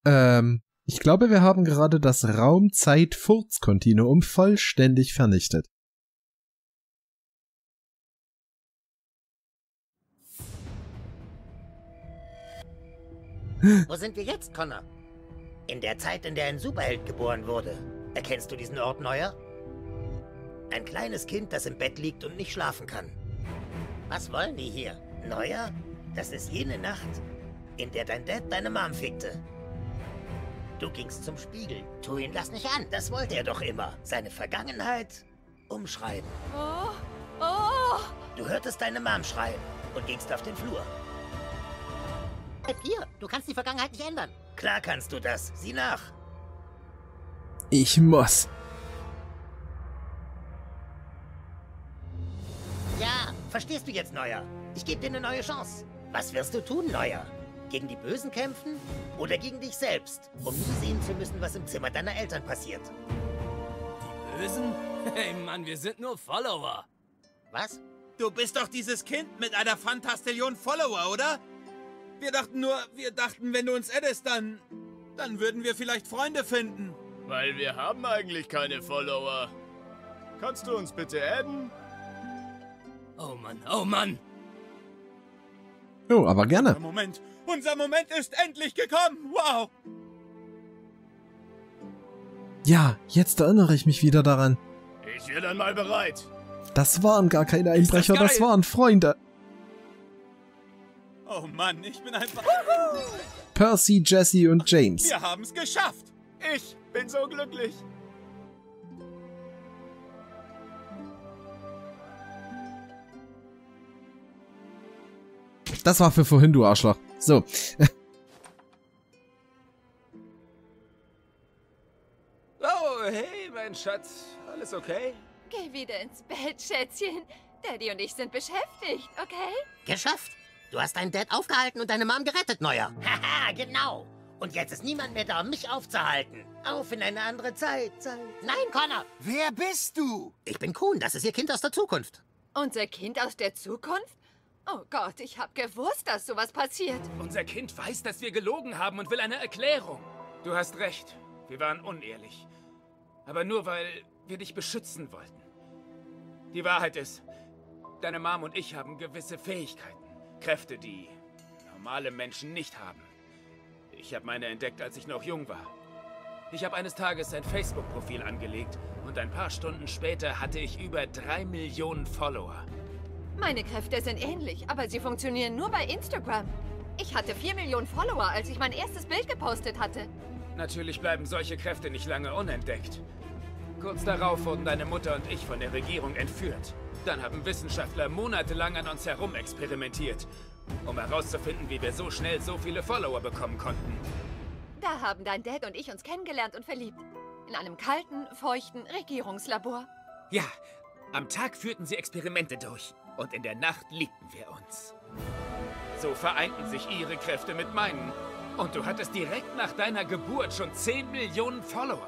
Ich glaube, wir haben gerade das Raum-Zeit-Furz-Kontinuum vollständig vernichtet. Wo sind wir jetzt, Connor? In der Zeit, in der ein Superheld geboren wurde. Erkennst du diesen Ort, Neuer? Ein kleines Kind, das im Bett liegt und nicht schlafen kann. Was wollen die hier? Neuer? Das ist jene Nacht, in der dein Dad deine Mom fickte. Du gingst zum Spiegel. Tu ihn das nicht an. Das wollte er doch immer. Seine Vergangenheit umschreiben. Oh, oh. Du hörtest deine Mom schreien und gingst auf den Flur. Bleib hier. Du kannst die Vergangenheit nicht ändern. Klar kannst du das. Sieh nach. Ich muss. Ja, verstehst du jetzt, Neuer? Ich gebe dir eine neue Chance. Was wirst du tun, Neuer? Gegen die Bösen kämpfen oder gegen dich selbst, um nie sehen zu müssen, was im Zimmer deiner Eltern passiert? Die Bösen? Hey Mann, wir sind nur Follower. Was? Du bist doch dieses Kind mit einer Fantastillion Follower, oder? Wir dachten, wenn du uns addest, dann würden wir vielleicht Freunde finden. Weil wir haben eigentlich keine Follower. Kannst du uns bitte adden? Oh Mann, oh Mann. Oh, aber gerne. Unser Moment ist endlich gekommen. Wow. Ja, jetzt erinnere ich mich wieder daran. Ich wäre dann mal bereit. Das waren gar keine Einbrecher, das waren Freunde. Oh Mann, ich bin einfach... Percy, Jesse und James. Wir haben es geschafft. Ich bin so glücklich. Das war für vorhin, du Arschloch. So. Oh, hey, mein Schatz. Alles okay? Geh wieder ins Bett, Schätzchen. Daddy und ich sind beschäftigt, okay? Geschafft. Du hast deinen Dad aufgehalten und deine Mom gerettet, Neuer. Haha, genau. Und jetzt ist niemand mehr da, um mich aufzuhalten. Auf in eine andere Zeit. Nein, Connor. Wer bist du? Ich bin Kuhn, das ist ihr Kind aus der Zukunft. Unser Kind aus der Zukunft? Oh Gott, ich hab gewusst, dass sowas passiert. Unser Kind weiß, dass wir gelogen haben und will eine Erklärung. Du hast recht. Wir waren unehrlich. Aber nur, weil wir dich beschützen wollten. Die Wahrheit ist, deine Mom und ich haben gewisse Fähigkeiten. Kräfte, die normale Menschen nicht haben. Ich habe meine entdeckt, als ich noch jung war. Ich habe eines Tages ein Facebook-Profil angelegt und ein paar Stunden später hatte ich über 3 Millionen Follower. Meine Kräfte sind ähnlich, aber sie funktionieren nur bei Instagram. Ich hatte 4 Millionen Follower, als ich mein erstes Bild gepostet hatte. Natürlich bleiben solche Kräfte nicht lange unentdeckt. Kurz darauf wurden deine Mutter und ich von der Regierung entführt. Dann haben Wissenschaftler monatelang an uns herumexperimentiert, um herauszufinden, wie wir so schnell so viele Follower bekommen konnten. Da haben dein Dad und ich uns kennengelernt und verliebt. In einem kalten, feuchten Regierungslabor. Ja, am Tag führten sie Experimente durch und in der Nacht liebten wir uns. So vereinten sich ihre Kräfte mit meinen. Und du hattest direkt nach deiner Geburt schon 10 Millionen Follower.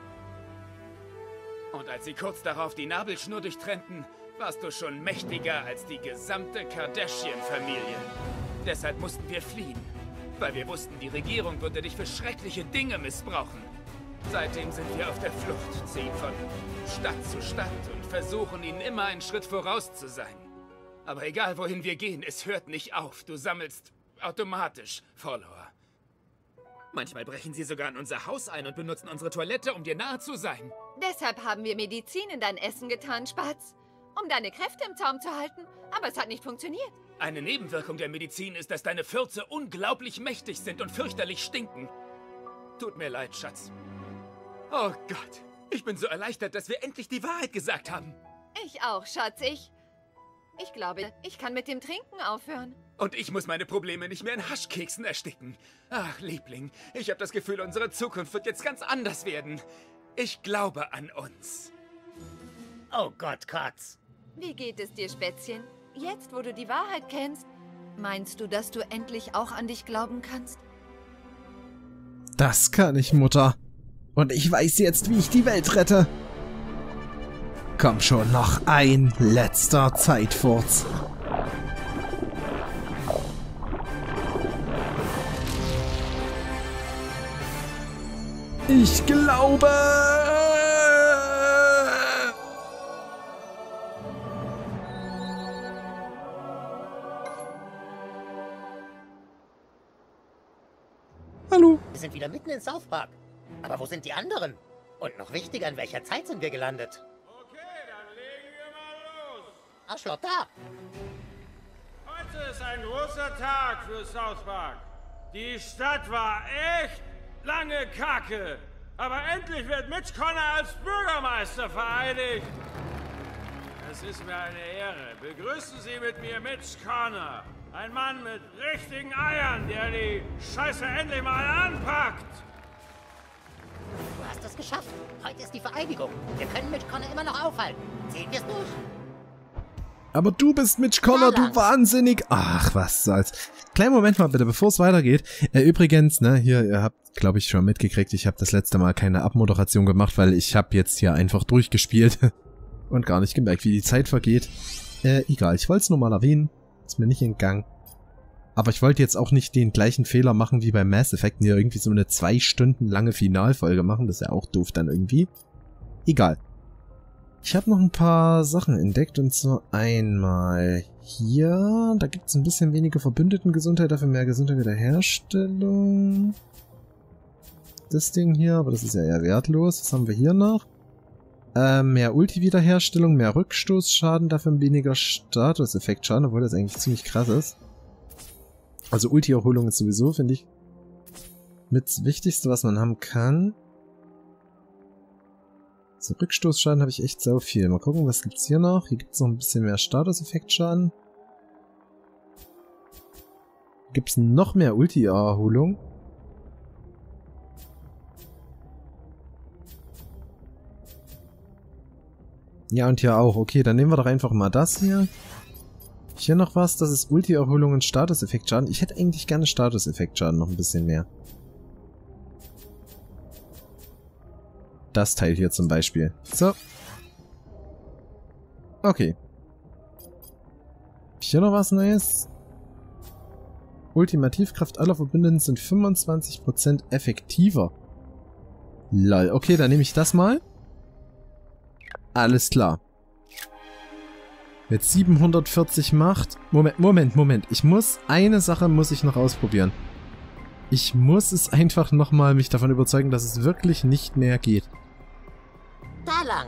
Und als sie kurz darauf die Nabelschnur durchtrennten, warst du schon mächtiger als die gesamte Kardashian-Familie. Deshalb mussten wir fliehen, weil wir wussten, die Regierung würde dich für schreckliche Dinge missbrauchen. Seitdem sind wir auf der Flucht, ziehen von Stadt zu Stadt und versuchen, ihnen immer einen Schritt voraus zu sein. Aber egal, wohin wir gehen, es hört nicht auf. Du sammelst automatisch Follower. Manchmal brechen sie sogar in unser Haus ein und benutzen unsere Toilette, um dir nahe zu sein. Deshalb haben wir Medizin in dein Essen getan, Spatz. Um deine Kräfte im Zaum zu halten, aber es hat nicht funktioniert. Eine Nebenwirkung der Medizin ist, dass deine Fürze unglaublich mächtig sind und fürchterlich stinken. Tut mir leid, Schatz. Oh Gott, ich bin so erleichtert, dass wir endlich die Wahrheit gesagt haben. Ich auch, Schatz, ich glaube, ich kann mit dem Trinken aufhören. Und ich muss meine Probleme nicht mehr in Haschkeksen ersticken. Ach, Liebling, ich habe das Gefühl, unsere Zukunft wird jetzt ganz anders werden. Ich glaube an uns. Oh Gott, Kotz. Wie geht es dir, Spätzchen? Jetzt, wo du die Wahrheit kennst, meinst du, dass du endlich auch an dich glauben kannst? Das kann ich, Mutter. Und ich weiß jetzt, wie ich die Welt rette. Komm schon, noch ein letzter Zeitfurz. Ich glaube... Hallo. Wir sind wieder mitten in South Park. Aber wo sind die anderen? Und noch wichtiger, in welcher Zeit sind wir gelandet? Okay, dann legen wir mal los. Arschloch da! Heute ist ein großer Tag für South Park. Die Stadt war echt lange Kacke. Aber endlich wird Mitch Connor als Bürgermeister vereidigt. Es ist mir eine Ehre. Begrüßen Sie mit mir Mitch Connor. Ein Mann mit richtigen Eiern, der die Scheiße endlich mal anpackt. Du hast es geschafft. Heute ist die Vereidigung. Wir können Mitch Connor immer noch aufhalten. Ziehen wir es durch. Aber du bist Mitch Connor, du Wahnsinnig. Ach, was soll's. Kleinen Moment mal bitte, bevor es weitergeht. Übrigens, ne, hier, ihr habt, glaube ich, schon mitgekriegt, ich habe das letzte Mal keine Abmoderation gemacht, weil ich habe jetzt hier einfach durchgespielt und gar nicht gemerkt, wie die Zeit vergeht. Egal, ich wollte es nur mal erwähnen. Ist mir nicht entgangen. Aber ich wollte jetzt auch nicht den gleichen Fehler machen wie bei Mass Effect, hier irgendwie so eine 2 Stunden lange Finalfolge machen. Das ist ja auch doof dann irgendwie. Egal. Ich habe noch ein paar Sachen entdeckt und zwar einmal hier. Da gibt es ein bisschen weniger Verbündetengesundheit, dafür mehr Gesundheit Wiederherstellung. Das Ding hier, aber das ist ja eher wertlos. Was haben wir hier noch? Mehr Ulti-Wiederherstellung, mehr Rückstoßschaden, dafür weniger Status-Effekt-Schaden, obwohl das eigentlich ziemlich krass ist. Also Ulti-Erholung ist sowieso, finde ich, mit das Wichtigste, was man haben kann. So, Rückstoßschaden habe ich echt sau viel. Mal gucken, was gibt's hier noch? Hier gibt's noch ein bisschen mehr Status-Effekt-Schaden. Gibt's noch mehr Ulti-Erholung? Ja, und hier auch. Okay, dann nehmen wir doch einfach mal das hier. Hier noch was. Das ist Ulti-Erholung und Status-Effekt-Schaden. Ich hätte eigentlich gerne Status-Effekt-Schaden noch ein bisschen mehr. Das Teil hier zum Beispiel. So. Okay. Hier noch was Neues. Ultimativkraft aller Verbündeten sind 25% effektiver. Lol. Okay, dann nehme ich das mal. Alles klar. Mit 740 Macht. Moment. Eine Sache muss ich noch ausprobieren. Ich muss es einfach nochmal mich davon überzeugen, dass es wirklich nicht mehr geht. Da lang.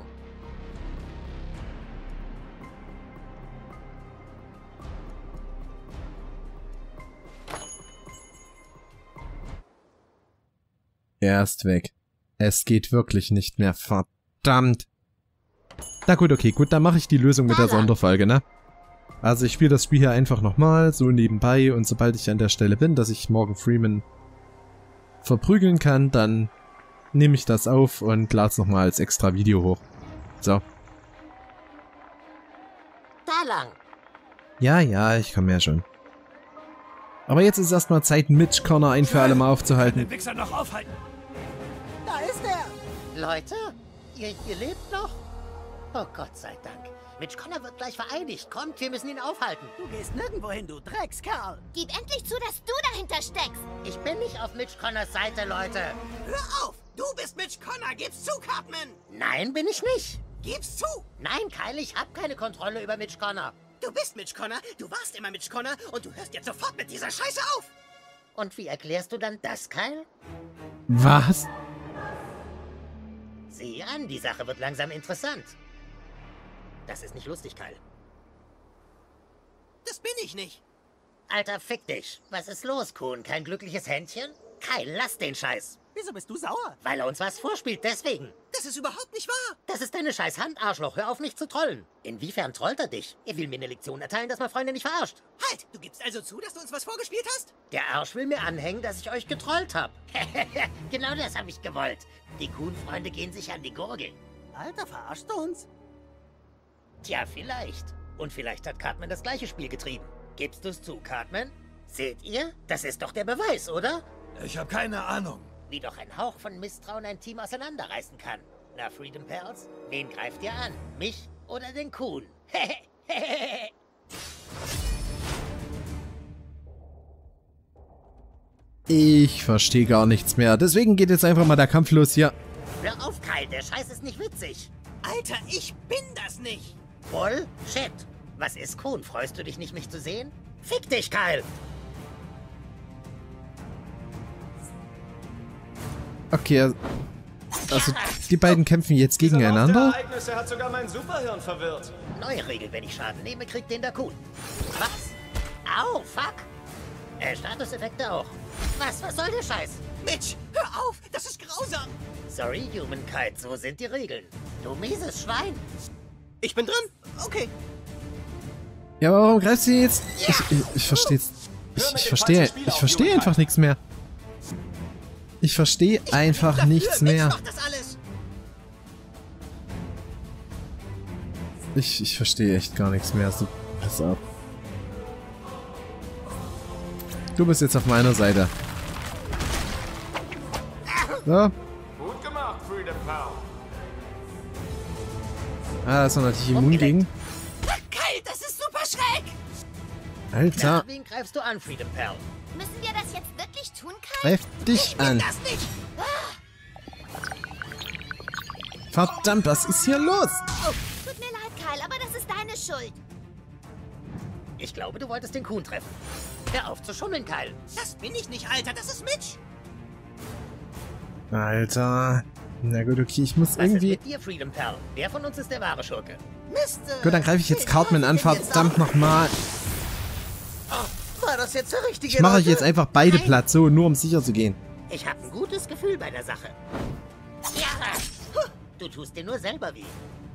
Er ist weg. Es geht wirklich nicht mehr. Verdammt. Na gut, okay, gut, dann mache ich die Lösung mit der Sonderfolge, ne? Also ich spiele das Spiel hier einfach nochmal, so nebenbei, und sobald ich an der Stelle bin, dass ich Morgan Freeman verprügeln kann, dann nehme ich das auf und lade es nochmal als extra Video hoch. So. Da lang. Ja, ich komme ja schon. Aber jetzt ist erstmal Zeit, Mitch Connor ein für alle Mal aufzuhalten. Den Wichser noch aufhalten. Da ist er. Leute, ihr lebt noch? Oh Gott sei Dank. Mitch Connor wird gleich vereidigt. Kommt, wir müssen ihn aufhalten. Du gehst nirgendwo hin, du Dreckskerl. Gib endlich zu, dass du dahinter steckst. Ich bin nicht auf Mitch Connors Seite, Leute. Hör auf! Du bist Mitch Connor! Gib's zu, Cartman! Nein, bin ich nicht. Gib's zu! Nein, Kyle, ich habe keine Kontrolle über Mitch Connor. Du bist Mitch Connor, du warst immer Mitch Connor und du hörst jetzt sofort mit dieser Scheiße auf! Und wie erklärst du dann das, Kyle? Was? Sieh an, die Sache wird langsam interessant. Das ist nicht lustig, Kyle. Das bin ich nicht! Alter, fick dich. Was ist los, Kuhn? Kein glückliches Händchen? Kyle, lass den Scheiß. Wieso bist du sauer? Weil er uns was vorspielt, deswegen. Das ist überhaupt nicht wahr! Das ist deine scheiß Hand, Arschloch. Hör auf, mich zu trollen. Inwiefern trollt er dich? Er will mir eine Lektion erteilen, dass man Freunde nicht verarscht. Halt! Du gibst also zu, dass du uns was vorgespielt hast? Der Arsch will mir anhängen, dass ich euch getrollt hab. Genau das habe ich gewollt. Die Kuhn-Freunde gehen sich an die Gurgel. Alter, verarschst du uns? Tja, vielleicht. Und vielleicht hat Cartman das gleiche Spiel getrieben. Gibst du's zu, Cartman? Seht ihr? Das ist doch der Beweis, oder? Ich habe keine Ahnung. Wie doch ein Hauch von Misstrauen ein Team auseinanderreißen kann. Na, Freedom Pals, wen greift ihr an? Mich oder den Kuhn? Ich verstehe gar nichts mehr. Deswegen geht jetzt einfach mal der Kampf los hier. Hör auf, Kyle, der Scheiß ist nicht witzig. Alter, ich bin das nicht. Bullshit. Was ist Kuhn? Freust du dich nicht, mich zu sehen? Fick dich, Kyle. Okay, also die beiden kämpfen jetzt gegeneinander. Das Ereignis hat sogar mein Superhirn verwirrt. Neue Regel, wenn ich Schaden nehme, kriegt den der Kuhn. Was? Au, fuck. Statuseffekte auch. Was soll der Scheiß? Mitch, hör auf, das ist grausam. Sorry, Humankind, so sind die Regeln. Du mieses Schwein. Ich bin drin? Okay. Ja, aber warum greifst du jetzt? Ich versteh's. Ich verstehe einfach nichts mehr. Ich verstehe einfach nichts mehr. Macht das alles. Ich verstehe echt gar nichts mehr. So, pass auf. Du bist jetzt auf meiner Seite. So. Gut gemacht, Freedom Pal. Ah, da ist er natürlich immun gegen. Kyle, das ist super schräg. Alter, Wen greifst du an, Freedom Pal? Müssen wir das jetzt wirklich tun, Kyle? greif dich an. Das nicht. Verdammt, was ist hier los? Oh, tut mir leid, Kyle, aber das ist deine Schuld. Ich glaube, du wolltest den Kuhn treffen. Hör auf zu schummeln, Kyle. Das bin ich nicht, Alter, das ist Mitch. Alter. Na gut, okay, ich muss Was irgendwie... ist mit dir, Freedom Pal? Wer von uns ist der wahre Schurke? Mist. Gut, dann greife ich jetzt Cartman an. Verdammt nochmal. War das jetzt der richtige? Ich mache euch Leute? jetzt einfach beide platt, so, nur um sicher zu gehen. Ich habe ein gutes Gefühl bei der Sache. Ja, du tust dir nur selber weh.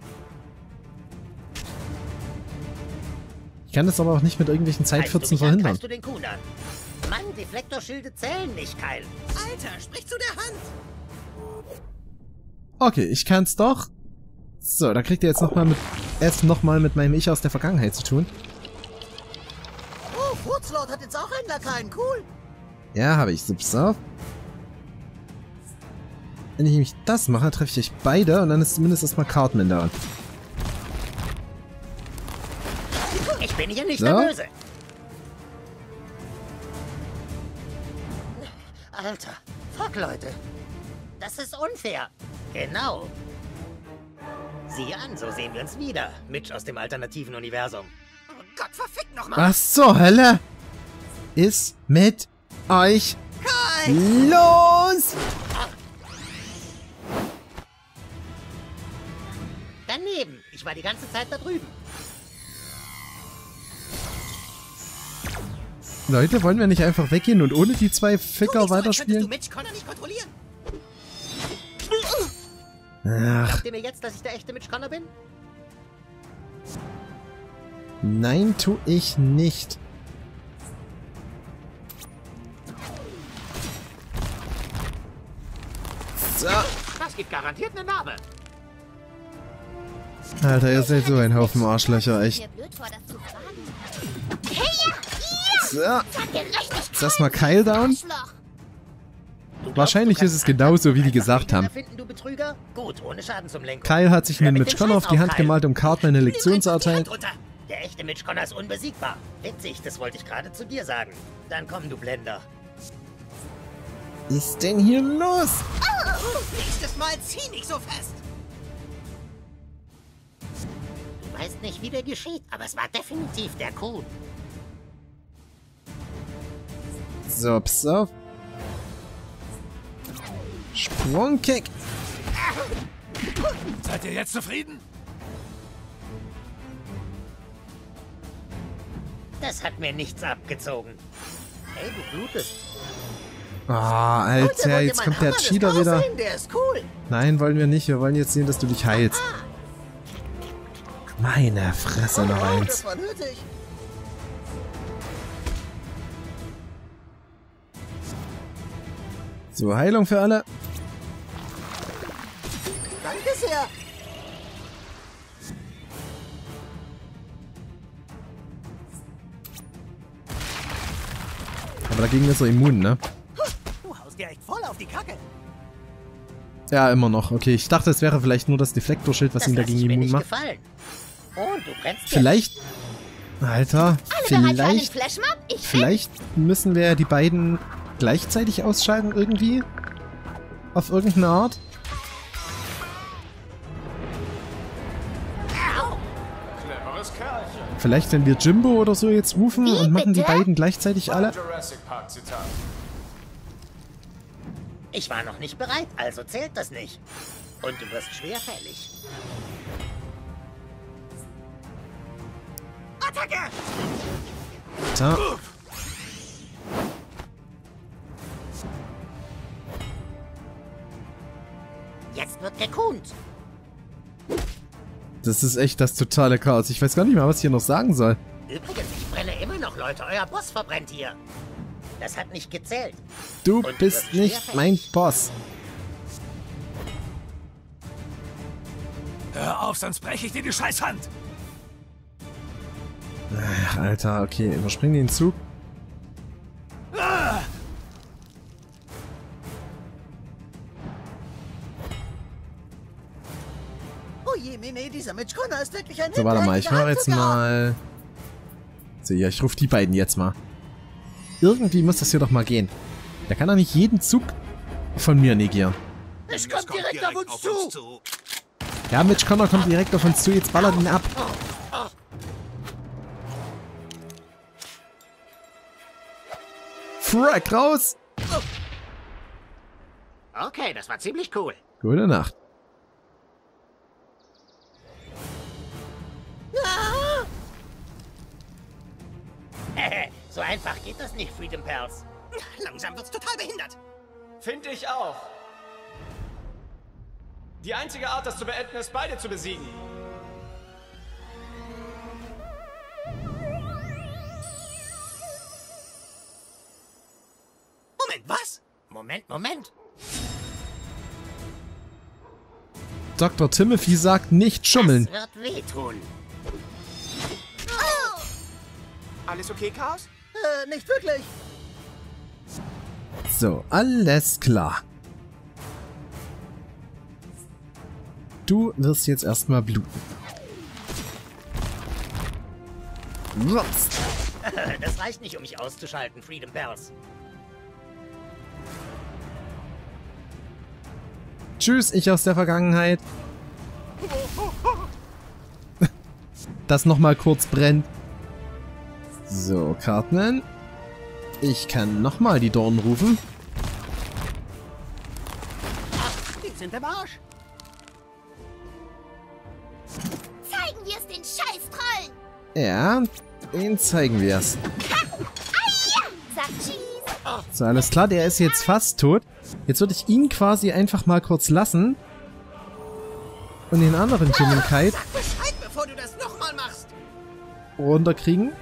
Ich kann das aber auch nicht mit irgendwelchen Zeitkürzen Greifst du mich an, verhindern. greifst du den Kuhn an? Mann, Deflektorschilde zählen nicht, Kyle. Alter, sprich zu der Hand. Okay, ich kann's doch. So, da kriegt ihr jetzt nochmal mit meinem Ich aus der Vergangenheit zu tun. Oh, Furzlord hat jetzt auch einen Lakaien, cool. Ja, habe ich. So, pass auf. Wenn ich nämlich das mache, treffe ich euch beide und dann ist zumindest erstmal Cartman da. Ich bin hier nicht So. der Böse. Alter, fuck, Leute. Das ist unfair. Genau. Sieh an, so sehen wir uns wieder. Mitch aus dem alternativen Universum. Oh Gott, verfickt nochmal. Was zur Hölle ist mit euch los? Daneben. Ich war die ganze Zeit da drüben. Leute, wollen wir nicht einfach weggehen und ohne die zwei Ficker weiterspielen? Könntest du Mitch Connor nicht kontrollieren? Ach, Glaubt ihr mir jetzt, dass ich der echte Mitch Connor bin? nein, tu ich nicht. So. Das gibt garantiert eine Narbe. Alter, ihr seid so ein Haufen Arschlöcher, echt. Mir blöd vor, das zu fragen. Hey, ja! So. Sag gerechtigkeit! Ist das mal Kyle down? Arschloch. Wahrscheinlich ist es genauso, wie die gesagt haben. Finden, du Betrüger? Gut, ohne Schaden zum Lenken. Kyle hat sich einen Mitch Connor auf die Hand gemalt, um Cartman eine Lektion zu erteilen. Der echte Mitch Connor ist unbesiegbar. Witzig, das wollte ich gerade zu dir sagen. Dann komm, du Blender. Was ist denn hier los? Nächstes Mal zieh nicht so fest. Du weißt nicht, wie der geschieht, aber es war definitiv der Kuhn. So, pass auf. Sprungkick. Seid ihr jetzt zufrieden? Das hat mir nichts abgezogen. Hey, du blutest. Oh, Alter, jetzt kommt der Cheater wieder. Der ist cool. Nein, wollen wir nicht. Wir wollen jetzt sehen, dass du dich heilst. Meine Fresse, noch eins. Das war nötig. So, Heilung für alle. Danke sehr. Aber dagegen ist er immun, ne? Du haust dir echt voll auf die Kacke. Ja, immer noch. Okay, ich dachte, es wäre vielleicht nur das Deflektorschild, was ihn lass dagegen ich mir immun nicht macht. gefallen. Und du brennst jetzt. Vielleicht... Alter, Alle bereit für einen vielleicht... Flashmob? Ich Vielleicht müssen wir die beiden gleichzeitig ausschalten irgendwie? Auf irgendeine Art? Cleveres Kerlchen. Vielleicht, wenn wir Jimbo oder so jetzt rufen Wie, und machen die bitte? beiden gleichzeitig alle? Jurassic Park Zitat. Ich war noch nicht bereit, also zählt das nicht. Und du wirst schwerfällig. Attacke! Da. Jetzt wird gekunt. Das ist echt das totale Chaos. Ich weiß gar nicht mehr, was ich hier noch sagen soll. Übrigens, ich brenne immer noch, Leute. Euer Boss verbrennt hier. Das hat nicht gezählt. Du Und bist wirst nicht schwerfällig. mein Boss. Hör auf, sonst breche ich dir die Scheißhand. Ach, Alter, okay, überspringen den Zug. Oh je, Mene, dieser Mitch Connor ist wirklich ein So, warte mal, ich mache jetzt Handwerker. mal... So, ja, ich rufe die beiden jetzt mal. Irgendwie muss das hier doch mal gehen. Der kann doch nicht jeden Zug von mir negieren. Es kommt direkt auf uns zu. Ja, Mitch Connor kommt direkt auf uns zu, jetzt ballert ihn ab. Frack, raus! Okay, das war ziemlich cool. Gute Nacht. So einfach geht das nicht, Freedom Pals. Langsam wird's total behindert. Finde ich auch. Die einzige Art, das zu beenden, ist, beide zu besiegen. Moment, was? Moment. Dr. Timothy sagt nicht schummeln. Das wird wehtun. Alles okay, Chaos? Nicht wirklich. So, alles klar. Du wirst jetzt erstmal bluten. Rups. Das reicht nicht, um mich auszuschalten, Freedom Pals. Tschüss, ich aus der Vergangenheit. Das nochmal kurz brennt. So, Cartman. Ich kann nochmal die Dornen rufen. Die sind im Arsch. Zeigen wir es den Scheiß-Trollen. Ja, den zeigen wir es. Sag Cheese. So, alles klar, der ist jetzt fast tot. Jetzt würde ich ihn quasi einfach mal kurz lassen. Und den anderen Humankind Sag Bescheid, bevor du das nochmal machst. runterkriegen.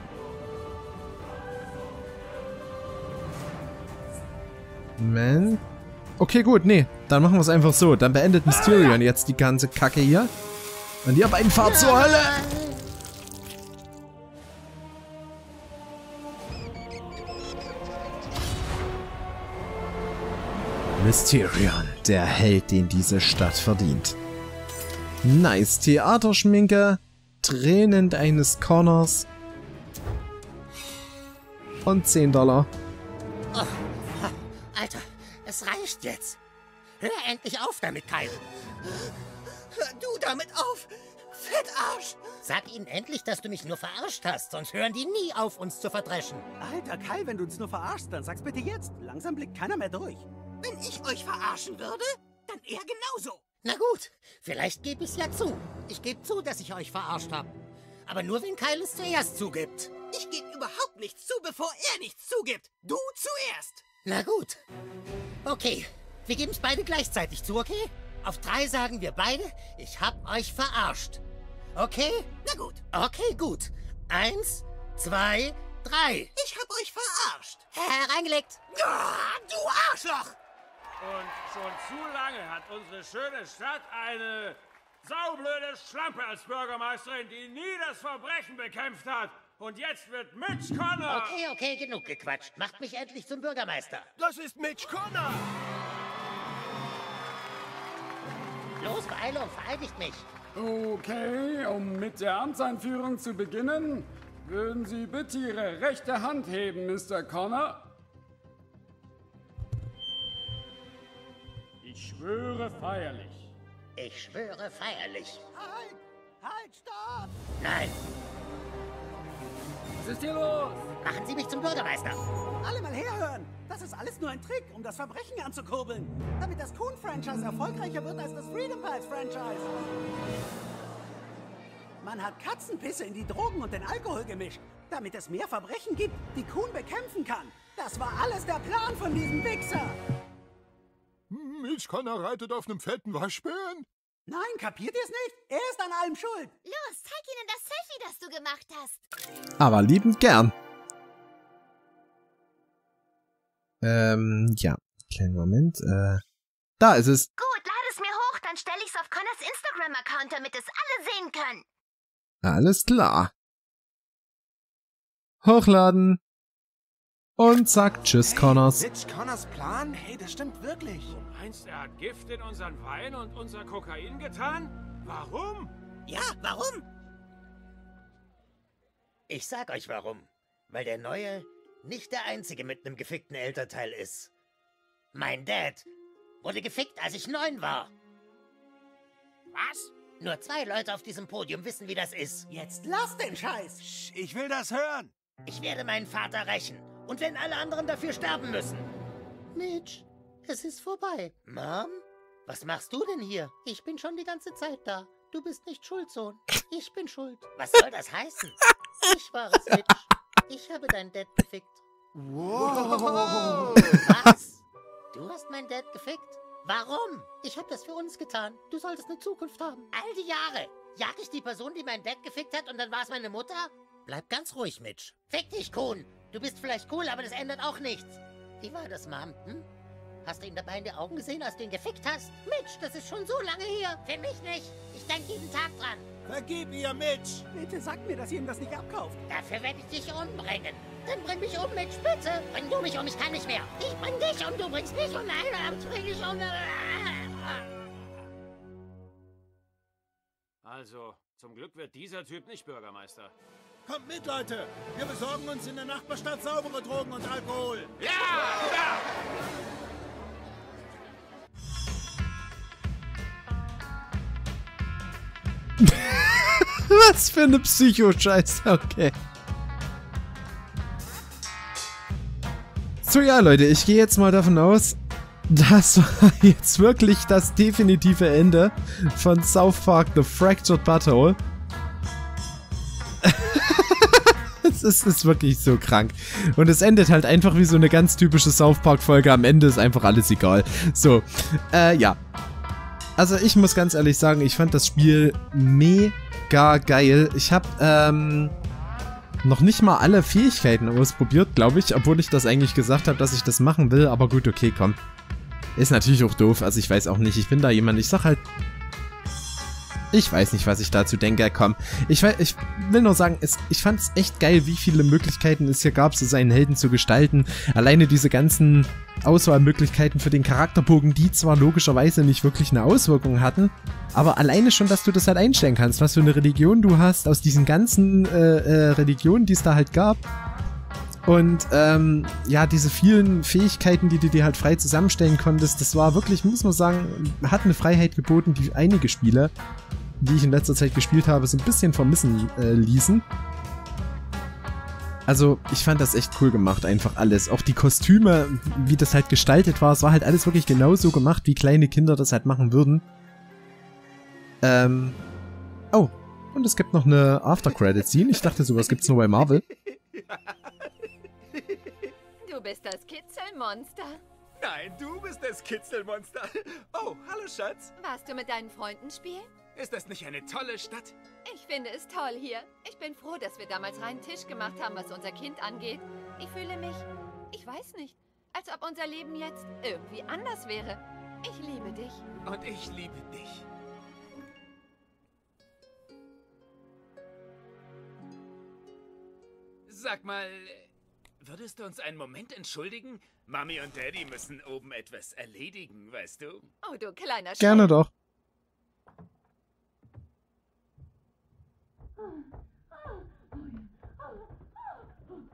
Moment. Okay, gut, nee. Dann machen wir es einfach so. Dann beendet Mysterion jetzt die ganze Kacke hier. Und ihr beiden fahrt zur Hölle! Mysterion, der Held, den diese Stadt verdient. Nice Theaterschminke, Tränen eines Connors und $10. Alter, es reicht jetzt. Hör endlich auf damit, Kyle. Hör du damit auf, Fettarsch. Sag ihnen endlich, dass du mich nur verarscht hast, sonst hören die nie auf, uns zu verdreschen. Alter Kai, wenn du uns nur verarschst, dann sag's bitte jetzt. Langsam blickt keiner mehr durch. Wenn ich euch verarschen würde, dann eher genauso. Na gut, vielleicht gebe ich's ja zu. Ich gebe zu, dass ich euch verarscht habe. Aber nur, wenn Kyle es zuerst zugibt. Ich gebe überhaupt nichts zu, bevor er nichts zugibt. Du zuerst. Na gut. Okay, wir geben's beide gleichzeitig zu, okay? Auf 3 sagen wir beide, ich hab euch verarscht. Okay? Na gut. Okay, gut. 1, 2, 3. Ich hab euch verarscht. Reingelegt. Ah, du Arschloch. Und schon zu lange hat unsere schöne Stadt eine saublöde Schlampe als Bürgermeisterin, die nie das Verbrechen bekämpft hat. Und jetzt wird Mitch Connor... Okay, genug gequatscht. Macht mich endlich zum Bürgermeister. Das ist Mitch Connor. Los, Beeilung, vereidigt mich. Okay, um mit der Amtseinführung zu beginnen, würden Sie bitte Ihre rechte Hand heben, Mr. Connor? Ich schwöre feierlich. Ich schwöre feierlich. Halt! Halt, stopp! Nein, Was ist hier los? machen Sie mich zum Bürgermeister. Alle mal herhören! Das ist alles nur ein Trick, um das Verbrechen anzukurbeln. Damit das Coon-Franchise erfolgreicher wird als das Freedom Pals-Franchise. Man hat Katzenpisse in die Drogen und den Alkohol gemischt, damit es mehr Verbrechen gibt, die Coon bekämpfen kann. Das war alles der Plan von diesem Wichser. Mitch Connor reitet auf einem fetten Waschbären? Nein, kapiert ihr es nicht? Er ist an allem schuld. Los, zeig ihnen das Selfie, das du gemacht hast. Aber liebend gern. Ja. Kleinen Moment. Da ist es. Gut, lade es mir hoch, dann stelle ich's auf Connors Instagram-Account, damit es alle sehen können. Alles klar. Hochladen. Und zack, tschüss, Connors. Mitch Connors Plan? Hey, das stimmt wirklich. Du meinst, er hat Gift in unseren Wein und unser Kokain getan? Warum? Ja, warum? Ich sag euch warum. Weil der Neue nicht der Einzige mit einem gefickten Elternteil ist. Mein Dad wurde gefickt, als ich 9 war. Was? Nur 2 Leute auf diesem Podium wissen, wie das ist. Jetzt lass den Scheiß. Ich will das hören. Ich werde meinen Vater rächen. Und wenn alle anderen dafür sterben müssen. Mitch, es ist vorbei. Mom? Was machst du denn hier? Ich bin schon die ganze Zeit da. Du bist nicht schuld, Sohn. Ich bin schuld. Was soll das heißen? Ich war es, Mitch. Ich habe deinen Dad gefickt. Wow. Was? Du hast meinen Dad gefickt? Warum? Ich habe das für uns getan. Du solltest eine Zukunft haben. All die Jahre. Jag ich die Person, die meinen Dad gefickt hat und dann war es meine Mutter? Bleib ganz ruhig, Mitch. Fick dich, Kuhn. Du bist vielleicht cool, aber das ändert auch nichts. Wie war das, Mom? Hm? Hast du ihn dabei in die Augen gesehen, als du ihn gefickt hast? Mitch, das ist schon so lange her. Für mich nicht. Ich denke jeden Tag dran. Vergib ihr, Mitch! Bitte sag mir, dass ihr ihm das nicht abkauft. Dafür werde ich dich umbringen. Dann bring mich um, Mitch, bitte. Bring du mich um, ich kann nicht mehr. Ich bring dich um, du bringst mich um. Nein, ich bring dich um. Also, zum Glück wird dieser Typ nicht Bürgermeister. Kommt mit, Leute! Wir besorgen uns in der Nachbarstadt saubere Drogen und Alkohol. Ja! Ja! Was für eine Psycho-Scheiße, okay. So, ja, Leute, ich gehe jetzt mal davon aus, das war jetzt wirklich das definitive Ende von South Park The Fractured Butthole. Es ist wirklich so krank. Und es endet halt einfach wie so eine ganz typische South Park-Folge. Am Ende ist einfach alles egal. So, ja. Also ich muss ganz ehrlich sagen, ich fand das Spiel mega geil. Ich habe noch nicht mal alle Fähigkeiten ausprobiert, glaube ich. Obwohl ich das eigentlich gesagt habe, dass ich das machen will. Aber gut, okay, komm. Ist natürlich auch doof. Also ich weiß auch nicht. Ich bin da jemand, ich sag halt... Ich weiß nicht, was ich dazu denke. Komm, ich will nur sagen, ich fand es echt geil, wie viele Möglichkeiten es hier gab, so seinen Helden zu gestalten. Alleine diese ganzen Auswahlmöglichkeiten für den Charakterbogen, die zwar logischerweise nicht wirklich eine Auswirkung hatten, aber alleine schon, dass du das halt einstellen kannst, was für eine Religion du hast, aus diesen ganzen Religionen, die es da halt gab. Und ja, diese vielen Fähigkeiten, die du dir halt frei zusammenstellen konntest, das war wirklich, muss man sagen, hat eine Freiheit geboten, die einige Spiele, die ich in letzter Zeit gespielt habe, so ein bisschen vermissen ließen. Also, ich fand das echt cool gemacht, einfach alles. Auch die Kostüme, wie das halt gestaltet war, es war halt alles wirklich genauso gemacht, wie kleine Kinder das halt machen würden. Oh, und es gibt noch eine After-Credit-Scene. Ich dachte, sowas gibt's nur bei Marvel. Du bist das Kitzelmonster. Nein, du bist das Kitzelmonster. Oh, hallo, Schatz. Warst du mit deinen Freunden spielen? Ist das nicht eine tolle Stadt? Ich finde es toll hier. Ich bin froh, dass wir damals reinen Tisch gemacht haben, was unser Kind angeht. Ich fühle mich, ich weiß nicht, als ob unser Leben jetzt irgendwie anders wäre. Ich liebe dich. Und ich liebe dich. Sag mal, würdest du uns einen Moment entschuldigen? Mami und Daddy müssen oben etwas erledigen, weißt du? Oh, du kleiner Schelm. Gerne doch.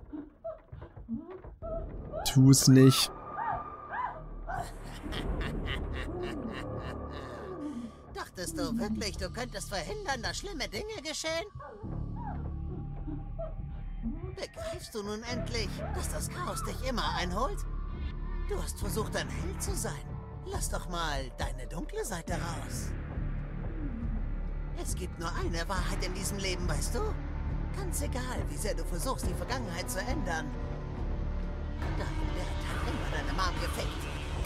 Tu's nicht. Dachtest du wirklich, du könntest verhindern, dass schlimme Dinge geschehen? Begreifst du nun endlich, dass das Chaos dich immer einholt? Du hast versucht, ein Held zu sein. Lass doch mal deine dunkle Seite raus. Es gibt nur eine Wahrheit in diesem Leben, weißt du? Ganz egal, wie sehr du versuchst, die Vergangenheit zu ändern. Dein Dad hat immer deine Mom gefickt.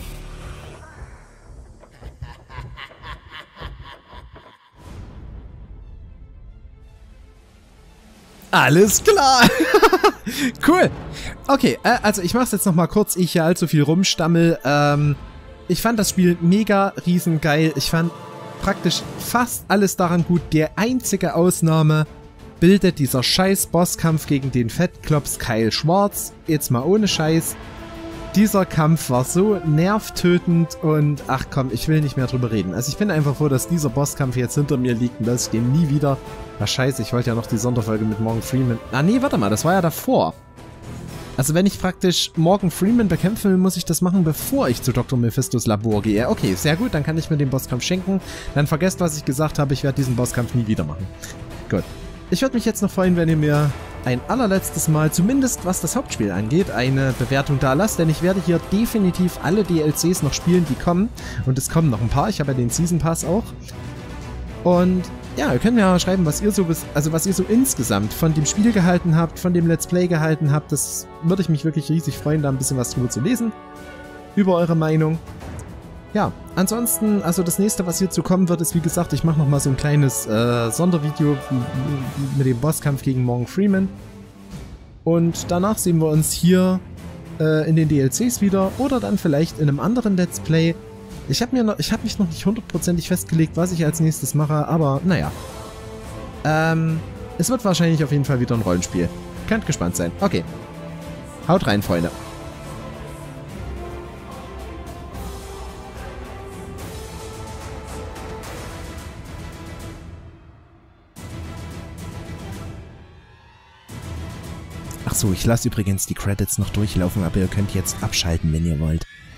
Alles klar. Cool. Okay, also ich mach's jetzt nochmal kurz, ich hier allzu viel rumstammel. Ich fand das Spiel mega riesengeil. Ich fand praktisch fast alles daran gut. Die einzige Ausnahme bildet dieser scheiß Bosskampf gegen den Fettklops Kyle Schwarz. Jetzt mal ohne Scheiß. Dieser Kampf war so nervtötend und ach komm, ich will nicht mehr drüber reden. Also ich bin einfach froh, dass dieser Bosskampf jetzt hinter mir liegt und dass ich den nie wieder... Ach scheiße, ich wollte ja noch die Sonderfolge mit Morgan Freeman... Ah nee, warte mal, das war ja davor. Also wenn ich praktisch Morgan Freeman bekämpfen will, muss ich das machen, bevor ich zu Dr. Mephistos Labor gehe. Okay, sehr gut, dann kann ich mir den Bosskampf schenken. Dann vergesst, was ich gesagt habe, ich werde diesen Bosskampf nie wieder machen. Gut. Ich würde mich jetzt noch freuen, wenn ihr mir ein allerletztes Mal, zumindest was das Hauptspiel angeht, eine Bewertung da lasst, denn ich werde hier definitiv alle DLCs noch spielen, die kommen. Und es kommen noch ein paar, ich habe ja den Season Pass auch. Und ja, ihr könnt mir ja schreiben, was ihr so insgesamt von dem Spiel gehalten habt, von dem Let's Play gehalten habt. Das würde ich mich wirklich riesig freuen, da ein bisschen was drüber zu lesen. Über eure Meinung. Ja, ansonsten, also das nächste, was hierzu kommen wird, ist wie gesagt, ich mache nochmal so ein kleines Sondervideo mit dem Bosskampf gegen Morgan Freeman. Und danach sehen wir uns hier in den DLCs wieder oder dann vielleicht in einem anderen Let's Play. Ich habe mich noch nicht hundertprozentig festgelegt, was ich als nächstes mache, aber naja. Es wird wahrscheinlich auf jeden Fall wieder ein Rollenspiel. Könnt gespannt sein. Okay. Haut rein, Freunde. Achso, ich lasse übrigens die Credits noch durchlaufen, aber ihr könnt jetzt abschalten, wenn ihr wollt.